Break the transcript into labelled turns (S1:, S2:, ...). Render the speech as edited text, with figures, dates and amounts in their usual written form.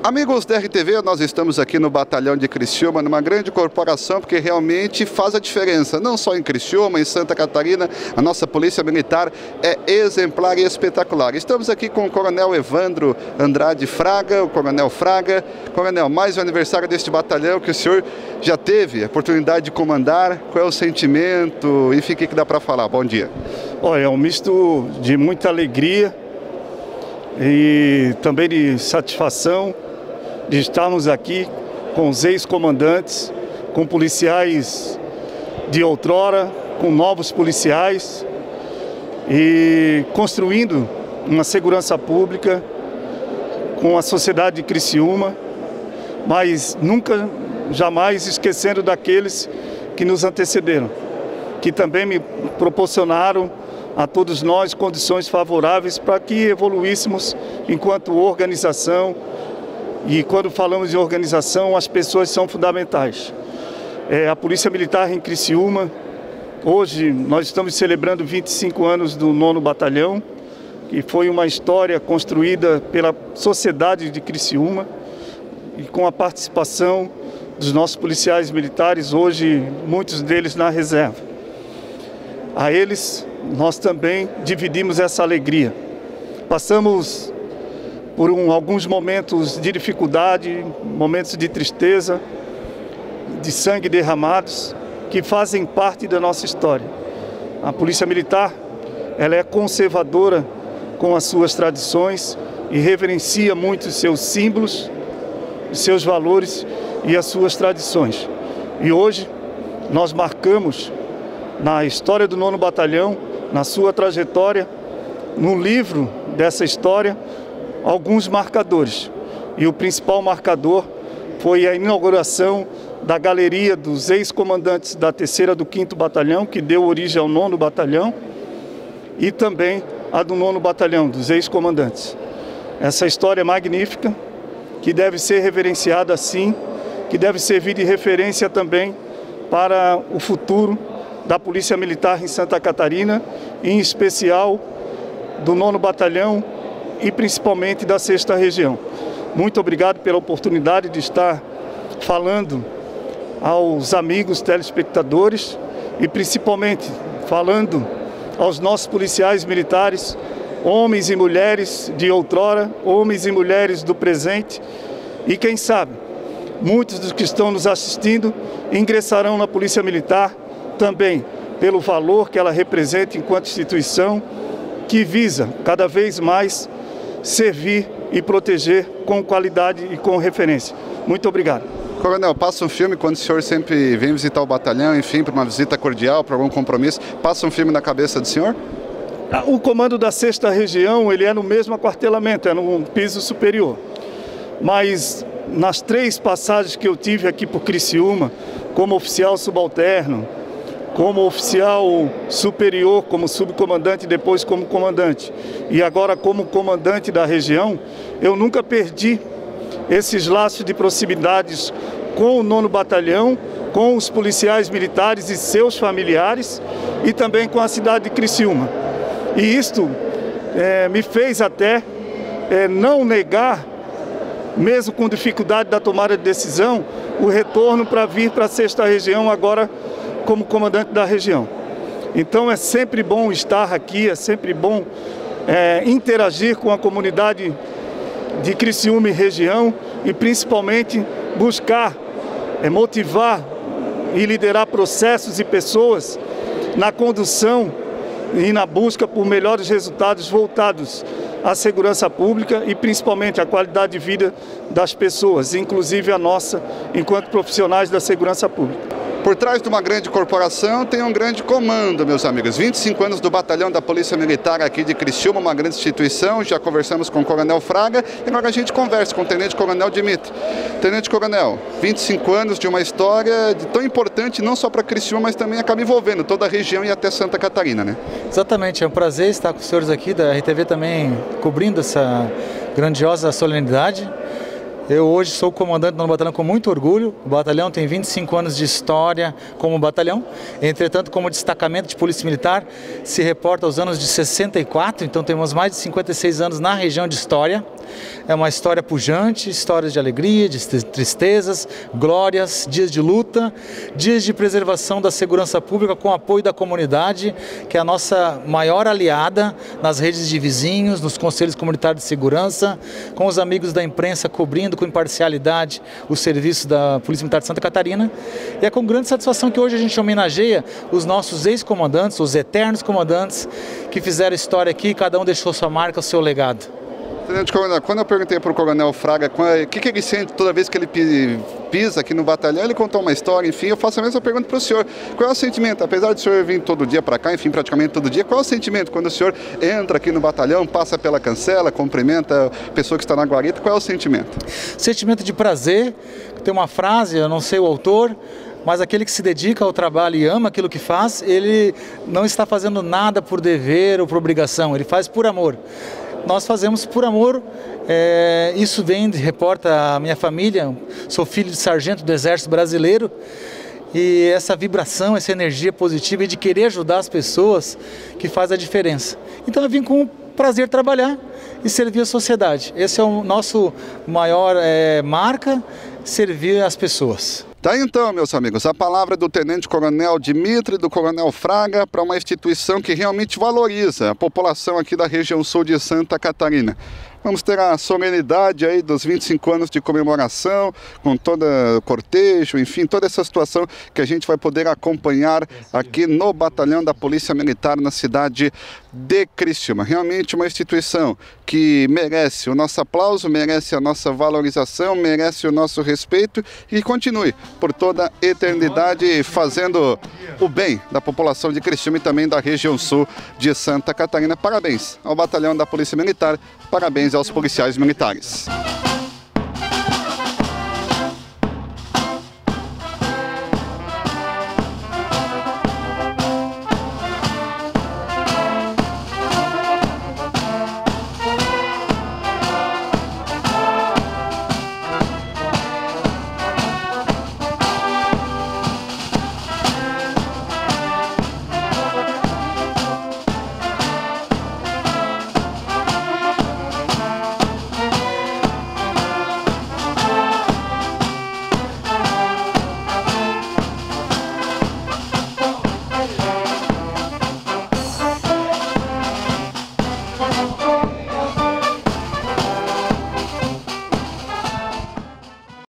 S1: Amigos da RTV, nós estamos aqui no Batalhão de Criciúma, numa grande corporação, porque realmente faz a diferença, não só em Criciúma, em Santa Catarina, a nossa Polícia Militar é exemplar e espetacular. Estamos aqui com o Coronel Evandro Andrade Fraga, o Coronel Fraga. Coronel, mais um aniversário deste batalhão que o senhor já teve a oportunidade de comandar. Qual é o sentimento? Enfim, o que dá para falar? Bom dia.
S2: Olha, é um misto de muita alegria e também de satisfação de estarmos aqui com os ex-comandantes, com policiais de outrora, com novos policiais e construindo uma segurança pública com a sociedade de Criciúma, mas nunca, jamais esquecendo daqueles que nos antecederam, que também me proporcionaram a todos nós condições favoráveis para que evoluíssemos enquanto organização. E quando falamos de organização, as pessoas são fundamentais. A Polícia Militar em Criciúma, hoje nós estamos celebrando 25 anos do 9º Batalhão, que foi uma história construída pela sociedade de Criciúma e com a participação dos nossos policiais militares, hoje muitos deles na reserva. A eles nós também dividimos essa alegria. Passamos por alguns momentos de dificuldade, momentos de tristeza, de sangue derramados, que fazem parte da nossa história. A Polícia Militar, ela é conservadora com as suas tradições e reverencia muito os seus símbolos, os seus valores e as suas tradições. E hoje nós marcamos na história do 9º Batalhão, na sua trajetória, no livro dessa história, alguns marcadores. E o principal marcador foi a inauguração da galeria dos ex-comandantes da 3ª do 5º Batalhão, que deu origem ao 9º Batalhão, e também a do 9º Batalhão, dos ex-comandantes. Essa história magnífica, que deve ser reverenciada assim, que deve servir de referência também para o futuro da Polícia Militar em Santa Catarina, em especial do 9º Batalhão e principalmente da 6ª Região. Muito obrigado pela oportunidade de estar falando aos amigos telespectadores e principalmente falando aos nossos policiais militares, homens e mulheres de outrora, homens e mulheres do presente, e quem sabe, muitos dos que estão nos assistindo ingressarão na Polícia Militar também pelo valor que ela representa enquanto instituição que visa cada vez mais servir e proteger com qualidade e com referência. Muito obrigado.
S1: Coronel, passa um filme quando o senhor sempre vem visitar o batalhão, enfim, para uma visita cordial, para algum compromisso, passa um filme na cabeça do senhor?
S2: O comando da 6ª Região, ele é no mesmo aquartelamento, é no piso superior. Mas nas 3 passagens que eu tive aqui por Criciúma, como oficial subalterno, como oficial superior, como subcomandante e depois como comandante, e agora como comandante da região, eu nunca perdi esses laços de proximidades com o 9º Batalhão, com os policiais militares e seus familiares e também com a cidade de Criciúma. E isto me fez até não negar, mesmo com dificuldade da tomada de decisão, o retorno para vir para a 6ª Região agora como comandante da região. Então é sempre bom estar aqui, é sempre bom interagir com a comunidade de Criciúma e região e principalmente buscar, motivar e liderar processos e pessoas na condução e na busca por melhores resultados voltados à segurança pública e principalmente à qualidade de vida das pessoas, inclusive a nossa, enquanto profissionais da segurança pública.
S1: Por trás de uma grande corporação tem um grande comando, meus amigos. 25 anos do Batalhão da Polícia Militar aqui de Criciúma, uma grande instituição. Já conversamos com o Coronel Fraga e agora a gente conversa com o Tenente Coronel Dimitri. Tenente Coronel, 25 anos de uma história tão importante não só para Criciúma, mas também acaba envolvendo toda a região e até Santa Catarina, né?
S3: Exatamente, é um prazer estar com os senhores aqui da RTV também cobrindo essa grandiosa solenidade. Eu hoje sou comandante do 9º Batalhão com muito orgulho. O batalhão tem 25 anos de história como batalhão. Entretanto, como destacamento de Polícia Militar, se reporta aos anos de 64, então temos mais de 56 anos na região de história. É uma história pujante, histórias de alegria, de tristezas, glórias, dias de luta, dias de preservação da segurança pública com apoio da comunidade, que é a nossa maior aliada nas redes de vizinhos, nos conselhos comunitários de segurança, com os amigos da imprensa cobrindo com imparcialidade o serviço da Polícia Militar de Santa Catarina. E é com grande satisfação que hoje a gente homenageia os nossos ex-comandantes, os eternos comandantes que fizeram história aqui, cada um deixou sua marca, o seu legado.
S1: Tenente Coronel, quando eu perguntei para o Coronel Fraga o que ele sente toda vez que ele pisa aqui no batalhão, ele contou uma história, enfim, eu faço a mesma pergunta para o senhor. Qual é o sentimento, apesar de o senhor vir todo dia para cá, enfim, praticamente todo dia, qual é o sentimento quando o senhor entra aqui no batalhão, passa pela cancela, cumprimenta a pessoa que está na guarita, qual é o sentimento?
S3: Sentimento de prazer. Tem uma frase, eu não sei o autor, mas aquele que se dedica ao trabalho e ama aquilo que faz, ele não está fazendo nada por dever ou por obrigação, ele faz por amor. Nós fazemos por amor, isso reporta a minha família, sou filho de sargento do Exército Brasileiro, e essa vibração, essa energia positiva de querer ajudar as pessoas que faz a diferença. Então eu vim com prazer trabalhar e servir a sociedade. Esse é o nosso maior marca, servir as pessoas.
S1: Tá então, meus amigos, a palavra do Tenente Coronel Dimitri, do Coronel Fraga, para uma instituição que realmente valoriza a população aqui da região sul de Santa Catarina. Vamos ter a solenidade aí dos 25 anos de comemoração, com todo o cortejo, enfim, toda essa situação que a gente vai poder acompanhar aqui no Batalhão da Polícia Militar na cidade de Criciúma. Realmente uma instituição que merece o nosso aplauso, merece a nossa valorização, merece o nosso respeito e continue por toda a eternidade fazendo o bem da população de Criciúma e também da região sul de Santa Catarina. Parabéns ao Batalhão da Polícia Militar, parabéns aos policiais militares.